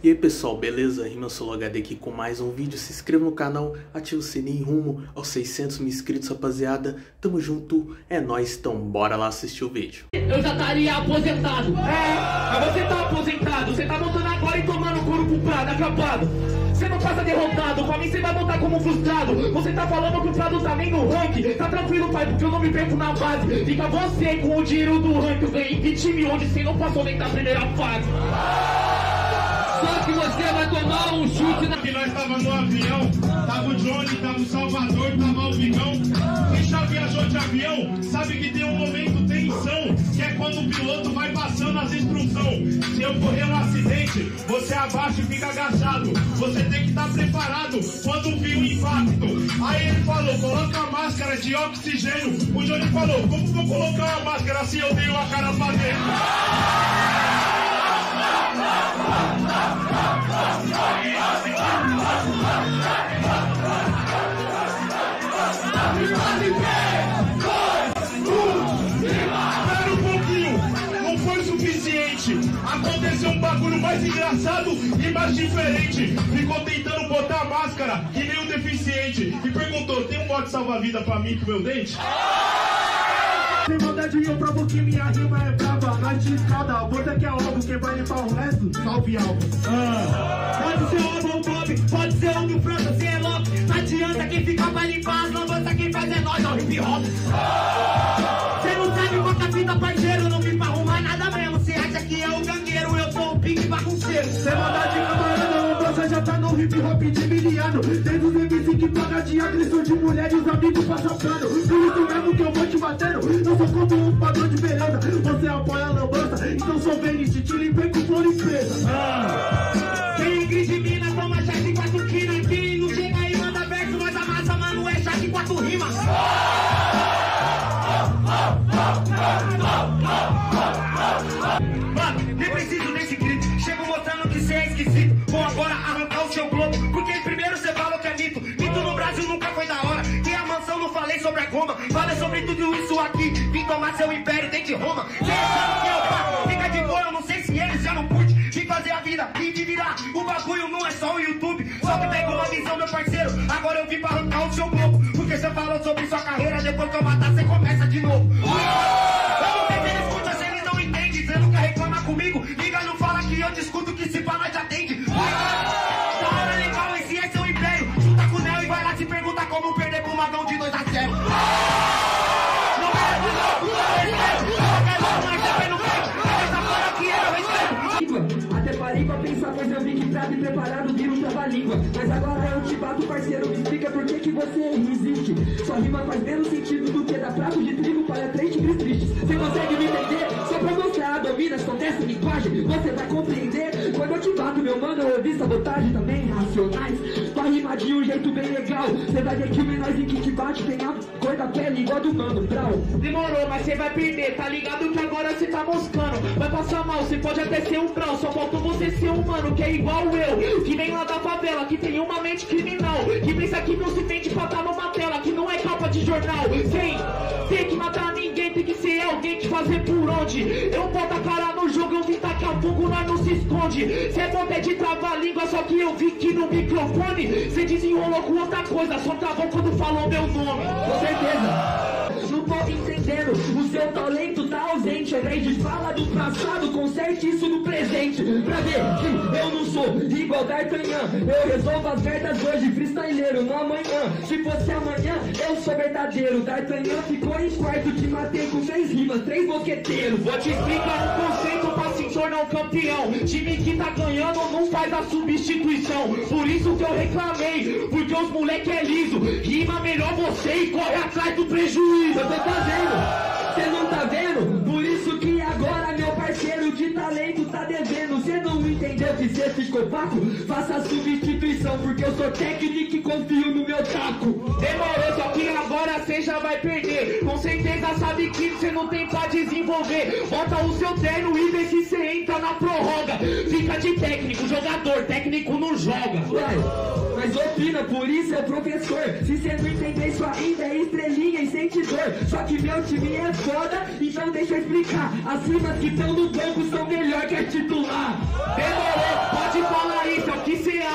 E aí pessoal, beleza? RimaSoloHD aqui com mais um vídeo. Se inscreva no canal, ative o sininho rumo aos 600 mil inscritos, rapaziada. Tamo junto, é nóis, então bora lá assistir o vídeo. Eu já estaria aposentado. Mas você tá aposentado. Você tá voltando agora e tomando couro com o Prado acabado. Você não passa derrotado, pra mim você vai voltar como frustrado. Você tá falando que o Prado tá nem no ranking. Tá tranquilo, pai, porque eu não me perco na base. Fica você com o dinheiro do ranking. Eu ganhei 20 mil onde você não passou nem da primeira fase. Só que você vai tomar um chute na... Que nós tava no avião, tava o Johnny, tava o Salvador, tava o Vigão. Quem já viajou de avião sabe que tem um momento tensão, que é quando o piloto vai passando as instruções. Se ocorrer um acidente, você abaixa e fica agachado. Você tem que estar preparado quando vir o impacto. Aí ele falou, coloca a máscara de oxigênio. O Johnny falou, como vou colocar uma máscara se eu tenho a cara pra dentro? Espera um pouquinho, não foi suficiente. Aconteceu um bagulho mais engraçado e mais diferente. Ficou tentando botar a máscara que nem um deficiente e perguntou, tem um bote salva-vida pra mim com meu dente? Sem maldade eu provo que minha rima é brava. Nós de escada, você que é alvo, quem vai limpar o resto, salve alvo. Pode ser o Alvo Bob, pode ser o Mil França, você é louco. Não adianta quem fica pra limpar as lambanças, quem faz é nós, é o hip hop. Você não sabe quanta fita, parceiro, não vim pra arrumar nada mesmo. Você acha que é o gangueiro, eu sou o pique bagunceiro. Sem maldade camarada, você já tá no hip hop de miliano. Desde os MC que paga de agressão de mulheres, amigos passam pano. Por isso mesmo que eu vou te batendo. Eu sou como um padrão de beleza. Você apoia a lambança, então sou Vênice, te limpei com flor e presa. Quem grite mina, toma chá de 4 quinas. Quem não chega aí, manda verso, nós amassa, mano, é chá de 4 rimas. Mano, nem preciso desse grito. Chego mostrando que cê é esquisito. Vou agora arrancar o seu globo, porque primeiro cê falou que é mito. Mito no Brasil nunca foi da hora. Tem a mansão, não falei sobre a goma. Falei sobre tudo isso aqui. Vim tomar seu império dentro de Roma. Cê sabe que é o papo, fica de boa, eu não sei se eles já não curte. Vim fazer a vida e de virar. O bagulho não é só o YouTube. Só que pegou uma visão, meu parceiro. Agora eu vim pra arrancar o seu globo, porque cê falou sobre sua carreira. Depois que eu matar, cê começa de novo. Eu não sei se eles escutam, se eles não entendem. Cê nunca reclama comigo. Liga, não fala que eu discuto, que se fala já atende. Da hora legal, esse é seu império. Junta com o Neo e vai lá se perguntar como perder pro Magão de 2-0. Não era de novo, não quero mais saber no peito. Essa fora aqui é o respeito. Até parei pra pensar, mas eu vi que pra me preparado vira um trava-língua. Mas agora eu te bato, parceiro, me explica por que você resiste. Sua rima faz menos sentido do que dar prato de trigo para 3 tigres tristes. Você consegue me entender? Só pra mostrar a dominas com essa linguagem, você vai compreender. Quando eu te bato, meu mano, eu ouvi sabotagem também, racionais. Tua rima de um jeito bem legal. Você vai ver que o menorzinho que te bate tem a cor da pele igual do Mano Brown. Demorou, mas você vai perder, tá ligado que agora você tá moscando. Vai passar mal, você pode até ser um brau. Só faltou você ser um mano que é igual eu, que vem lá da favela, que tem uma mente criminal, que pensa que não se vende pra estar numa tela, que não é capa de jornal. Sem tem que matar ninguém, tem que ser alguém que fazer por onde. Eu boto a cara no jogo, eu vim tacar fogo, nós não se esconde. Cê bota de travar a língua, só que eu vi que no microfone cê desenrolou com outra coisa, só travou quando falou meu nome. Com certeza. Não tô entendendo, o seu talento tá ausente. Ao invés de falar do passado, conserte isso no presente. Pra ver que eu não sou igual D'Artagnan. Eu resolvo as merdas hoje, freestyleiro, não amanhã. Se fosse amanhã, eu sou verdadeiro. D'Artagnan ficou em quarto, te matei com 3 rimas, 3 mosqueteiros. Vou te explicar um conceito pra se tornar um campeão. Time que tá ganhando não faz a substituição. Por isso que eu reclamei, porque os moleque é liso. Rima melhor você e corre atrás do prejuízo. Eu tô fazendo, cê não tá vendo? Por isso que agora meu parceiro de talento tá devendo. Cê não entendeu que cê ficou paco? Faça a substituição, porque eu sou técnico e confio no meu taco. Demorou, só que agora cê já vai perder. Com certeza sabe que cê não tem pra desenvolver. Bota o seu terno e vê se cê entra na prorroga. Fica de técnico, jogador, técnico não joga. Ué, mas opina, por isso é o professor. Se cê não entender isso ainda é estrelinha e sente dor. Só que meu time é foda, então deixa eu explicar. As rimas que estão no banco são melhor que a titular. Demorou, pode falar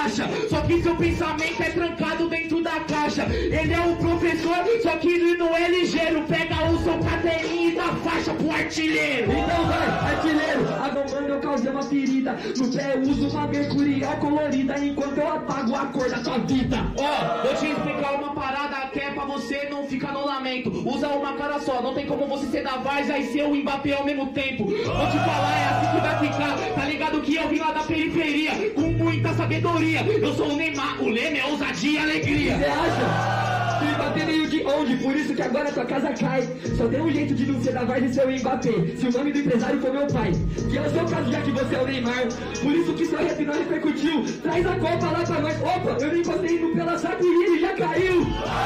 acha, só que seu pensamento é trancado dentro da caixa. Ele é o professor, só que ele não é ligeiro. Pega o seu caderninho e dá faixa pro artilheiro. Então vai, artilheiro, agora eu causei uma ferida. No pé eu uso uma mercurial colorida, enquanto eu apago a cor da tua vida. Ó, vou te explicar uma parada que é pra você não ficar no lamento. Usa uma cara só, não tem como você ser da Várzea e ser o Mbappé ao mesmo tempo. Vou te falar, é assim que vai ficar. Tá ligado que eu vim lá da periferia com muita sabedoria. Eu sou o Neymar, o Leme é ousadia e alegria. Você acha? Que Mbappé veio de onde? Por isso que agora tua casa cai. Só tem um jeito de não ser da Várzea e ser o Mbappé. Se o nome do empresário for meu pai, que é o seu caso já que você é o Neymar. Por isso que seu rap não repercutiu. Traz a Copa lá pra nós. Opa, eu nem encostei no pela saco e ele já caiu.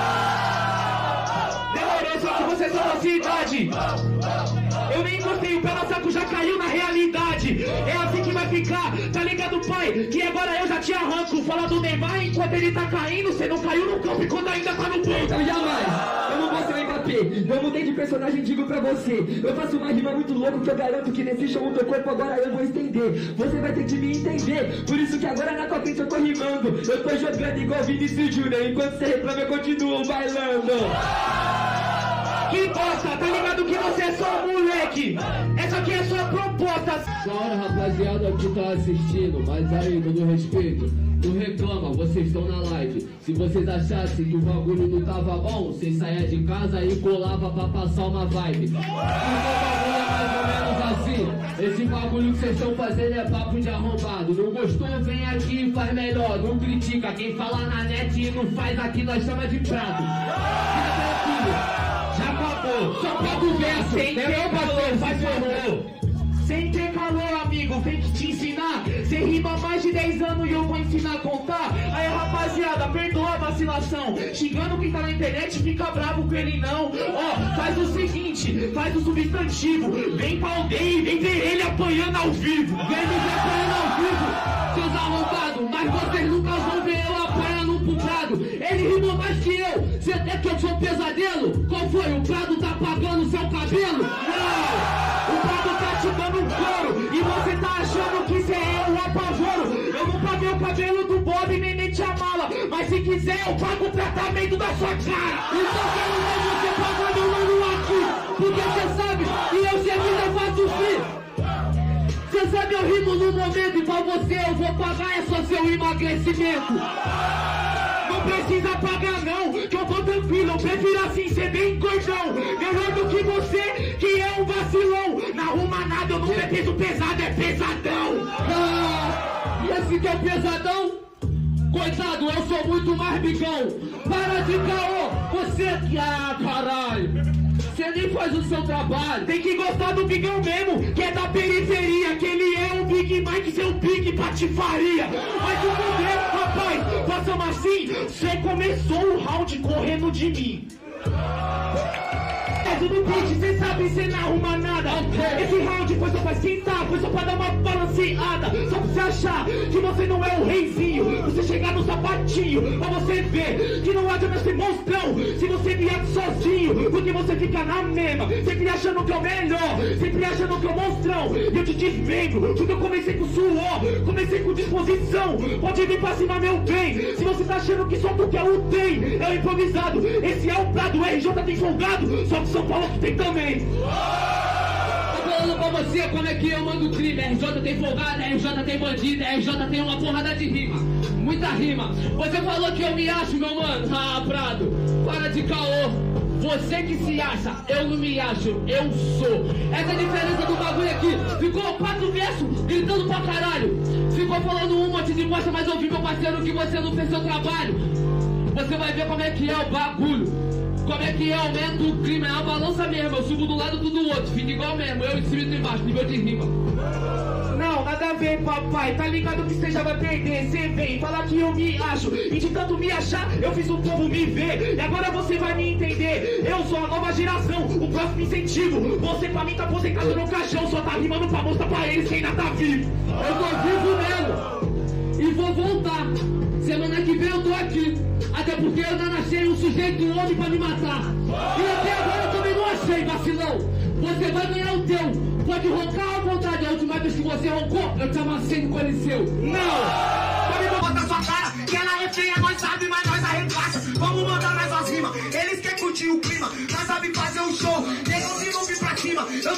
Demorou, só que você é só da cidade. Eu nem encostei, o pela saco já caiu na realidade. É assim que vai ficar, tá ligado, pai? Que agora eu já te arranco. Fala do Neymar enquanto ele tá caindo. Você não caiu no campo enquanto ainda tá no banco. Então jamais, eu não vou ser o Mbappé. Eu mudei de personagem, digo pra você. Eu faço uma rima muito louca que eu garanto que nesse show o teu corpo agora eu vou estender. Você vai ter que me entender. Por isso que agora na tua frente eu tô rimando. Eu tô jogando igual Vinicius Júnior. Enquanto você reclama eu continuo bailando. Que bosta, tá ligado que você é só um moleque. Essa aqui é sua proposta. Salve rapaziada que tá assistindo, mas aí, todo respeito, não reclama, vocês estão na live. Se vocês achassem que o bagulho não tava bom, vocês saiam de casa e colava pra passar uma vibe. Porque o bagulho é mais ou menos assim. Esse bagulho que vocês estão fazendo é papo de arrombado. Não gostou, vem aqui e faz melhor. Não critica, quem fala na net e não faz aqui nós chama de prato. Fica tranquilo. Já acabou, só pega o verso, sem ter calor, faz favor. Sem ter calor, amigo, vem que te ensinar. Cê rima há mais de 10 anos e eu vou ensinar a contar. Aí rapaziada, perdoa a vacilação. Xingando quem tá na internet, fica bravo com ele não. Ó, faz o seguinte, faz o substantivo. Vem pra aldeia e vem ver ele apanhando ao vivo. Vem me ver apanhando ao vivo, seus arrombados. Mas vocês nunca vão ver eu apanhando pro Prado. Ele rimou mais que eu, cê até que eu sou um pesadelo. Qual foi? O Prado tá apagando seu cabelo? Não, o Prado tá te dando um couro e você tá achando que cê é o apavoro. Eu não paguei o cabelo do Bob nem meti a mala, mas se quiser eu pago o tratamento da sua cara. Então quero ver você pagar meu nome aqui, porque cê sabe que eu sempre não faço free. Cê sabe eu rimo no momento e pra você eu vou pagar é só seu emagrecimento. Não precisa pagar não, que eu tô tranquilo, eu prefiro assim ser bem gordão. Melhor do que você, que é um vacilão. Não arruma nada, eu não é peso pesado, é pesadão. E esse que é pesadão? Coitado, eu sou muito mais bigão. Para de caô, você que... Ah, caralho. Você nem faz o seu trabalho. Tem que gostar do bigão mesmo, que é da periferia. Que ele é um Big Mike, seu Big Patifaria. Mas o poder, rapaz, façamos assim. Você começou o round correndo de mim. No beat, cê sabe, cê não arruma nada. Esse round foi só pra esquentar, foi só pra dar uma balanceada. Só pra você achar que você não é o reizinho. Você chegar no sapatinho, pra você ver que não adianta ser monstrão se você vier sozinho. Porque você fica na mesma, sempre achando que é o melhor, sempre achando que é o monstrão. E eu te desmembro, porque eu comecei com suor, comecei com disposição. Pode vir pra cima, meu bem. Se você tá achando que só tu quer o tem, é o improvisado. Esse é o Prado, o RJ tem folgado, só que São Paulo que tem também. Tô falando pra você como é que eu mando crime. RJ tem folgado, RJ tem bandido, RJ tem uma porrada de rima. Muita rima. Você falou que eu me acho, meu mano. Ah, Prado, para de caô. Você que se acha, eu não me acho, eu sou. Essa é a diferença do bagulho aqui. Ficou 4 versos gritando pra caralho. Ficou falando um monte de bosta, mas eu vi, meu parceiro, que você não fez seu trabalho. Você vai ver como é que é o bagulho. Como é que é, aumenta o crime, é uma balança mesmo. Eu subo do lado do outro, fica igual mesmo. Eu em cima e tu embaixo, nível de rima. Não, nada a ver, papai. Tá ligado que você já vai perder. Cê vem falar que eu me acho, e de tanto me achar, eu fiz o povo me ver. E agora você vai me entender. Eu sou a nova geração, o próximo incentivo. Você pra mim tá aposentado no caixão, só tá rimando pra mostrar pra eles que ainda tá vivo. Eu tô vivo mesmo e vou voltar. Semana que vem eu tô aqui. Até porque eu não achei um sujeito, um homem pra me matar. E até agora eu também não achei, vacilão. Você vai ganhar o teu. Pode roncar à vontade. A última vez que você roncou, eu te amassei no Coliseu. Não! Pode botar sua cara.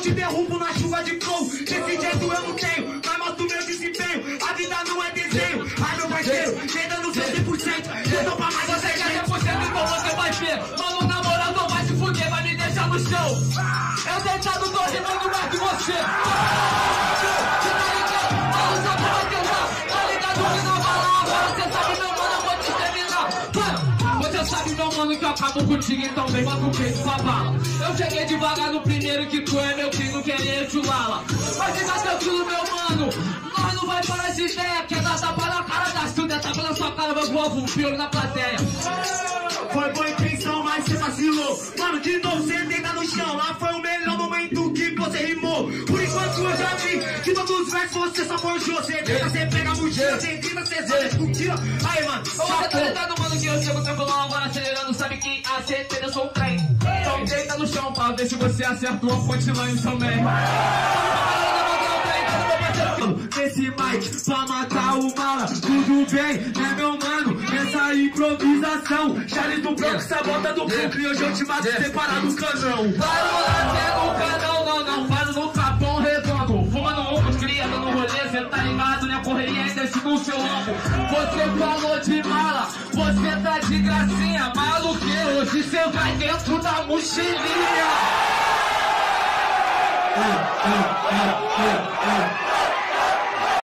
te derrubo na chuva de flow. Desse jeito eu não tenho, mas mostro meu desempenho. A vida não é desenho. Ai, meu parceiro, vem dando seu 100%. Eu tô pra mais Você quer 100%, então você vai ver. Mano, na moral, não vai se fuder, vai me deixar no chão. Eu deitado tô rimando mais que você. Você tá ligado? Fala só pra bater, tá ligado que na bala agora você sabe, meu mano, eu vou te terminar. Você sabe, meu mano, que eu acabo contigo, então vem bota o peito pra bala. Eu cheguei devagar no primeiro que tu é meu filho, querer chulala. Mas fica tranquilo, meu mano, nós não vai parar de ideia. Quer dar tapa na cara da Suda, tapa na sua cara, vai voar um piolho na plateia. Foi boa intenção, mas você vacilou. Mano, de novo você deita no chão. Lá foi o melhor momento que você rimou. Por enquanto eu já vi que todos os versos você só forjou. Você deita, você pega a mochila, você grita, você zona, escutila. Aí, mano, Você tá ligado, mano, que eu chego tranquilão agora acelerando. Sabe que a certeza eu sou um trem. Então deita no chão pra ver se você acertou a punchline também. Nesse mic, pra matar o mala, tudo bem, né meu mano? Nessa improvisação, Charles do Bronx, sabota do Brooklyn. Hoje eu te mato separado do canão. Para lá, pega o canão, não, faz no Capão Redondo. Fumando ovo, cria, dando rolê, cê tá ligado, né? Correria ainda no seu lombo. Você falou de mala, você tá de gracinha. Maluqueiro, hoje cê vai dentro da mochilinha.